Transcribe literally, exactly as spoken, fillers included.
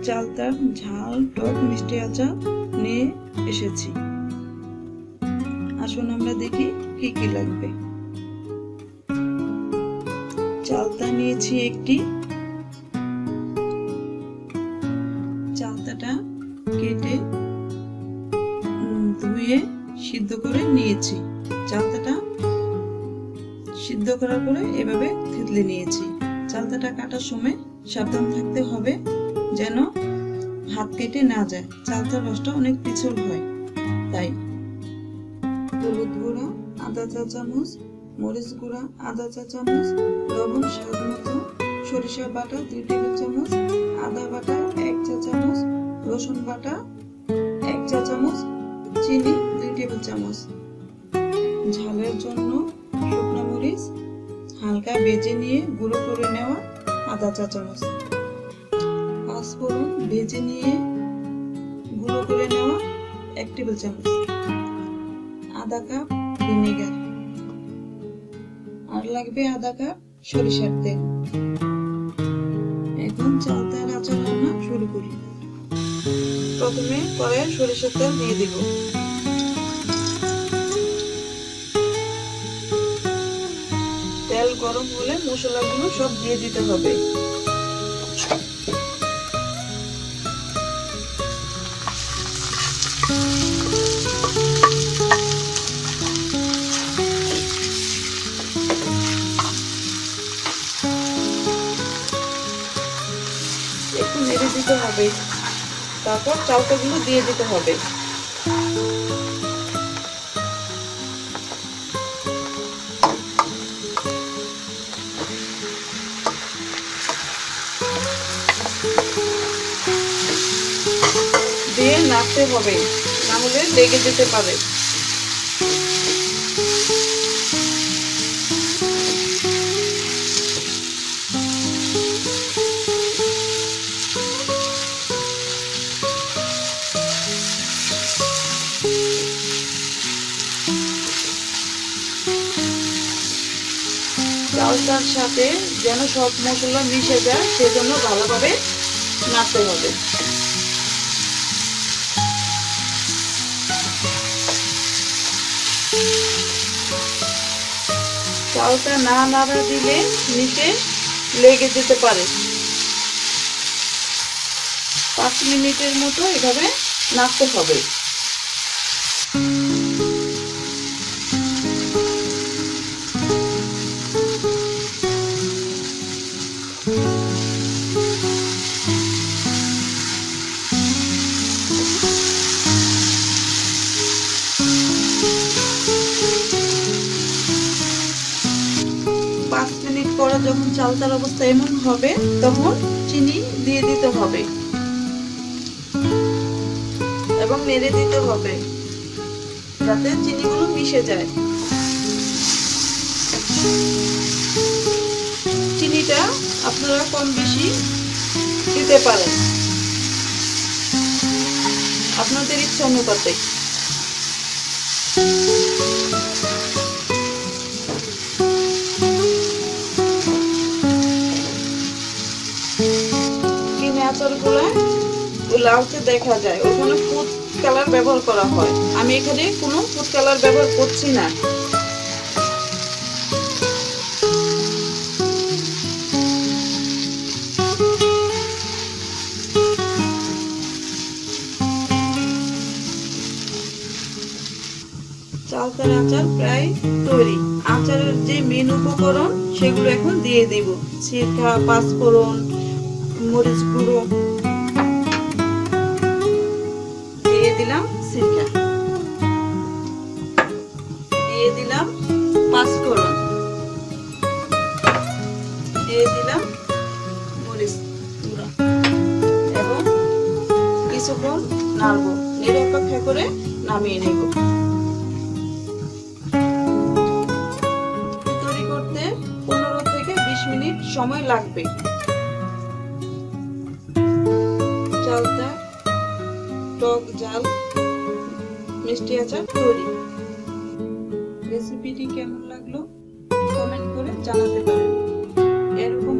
চালতার ঝাল টক মিষ্টি আচার নিয়ে এসেছি। আসুন আমরা দেখি কি কি লাগবে। চালতা নিয়েছি একটি, চালতাটা কেটে ধুয়ে সিদ্ধ করে নিয়েছি। চালতাটা সিদ্ধ করার পরে এভাবে থেতলে নিয়েছি। চালতাটা কাটার সময় সাবধান থাকতে হবে যেন হাত কেটে না যায়, চালতার রসটা অনেক পিছল হয়। তাই হলুদ গুঁড়া আধা চা চামচ, মরিচ গুঁড়া আধা চা চামচ, লবণ স্বাদ মতো, সরিষা বাটা দুই টেবিল চামচ, আদা বাটা এক চা চামচ, রসুন বাটা এক চা চামচ, চিনি দুই টেবিল চামচ। ঝালের জন্য শুকনো মরিচ হালকা ভেজে নিয়ে গুঁড়ো করে নেওয়া আধা চা চামচ, পাঁচফোড়ন ভেজে নিয়ে গুঁড়ো করে নেওয়া এক টেবিল চামচ, আধা কাপ ভিনেগার, আর লাগবে আধা কাপ সরিষার তেল। এখন চালতার আচার রান্না শুরু করি। প্রথমে কড়াইয়ে সরিষার তেল দিয়ে দিব। তেল গরম হলে মশলাগুলো সব দিয়ে দিতে হবে। একটু নেড়ে দিতে হবে, তারপর চালতাগুলো দিয়ে দিতে হবে। দিয়ে নাড়তে হবে, না হলে লেগে যেতে পারে। চালতার সাথে যেন সব মশলা মিশে যায় সেজন্য ভালোভাবে নাড়তে হবে। চালতা না নাড়া দিলে নিচে লেগে যেতে পারে। পাঁচ মিনিটের মতো এভাবে নাড়তে হবে। পাঁচ মিনিট পরে যখন চালতার অবস্থা এমন হবে তখন চিনি দিয়ে দিতে হবে এবং নেড়ে দিতে হবে যাতে চিনিগুলো মিশে যায়। চিনিটা আপনারা কম বেশি দিতে পারেন আপনাদের ইচ্ছা অনুপাতে। আচারগুলায় লাউতে দেখা যায় ওখানে ফুড কালার ব্যবহার করা হয়, আমি এখানে কোনো ফুড কালার ব্যবহার করছি না। চালতার আচার প্রায় তৈরি। আচারের যে মেন উপকরণ সেগুলো এখন দিয়ে দেব। সিরকা, পাঁচফোড়ন, মরিচ গুঁড়ো দিয়ে দিলাম, সিরকা দিয়ে দিলাম, পাঁচফোড়ন দিয়ে দিলাম, মরিচ গুঁড়ো এবং কিছুক্ষণ নাড়বো, নেড়ে অপেক্ষা করে নামিয়ে নেব। তৈরি করতে পনেরো থেকে বিশ মিনিট সময় লাগবে। চালতা টক ঝাল মিষ্টি আচার তৈরি। রেসিপিটি কেমন লাগলো কমেন্ট করে জানাতে পারেন। এরকম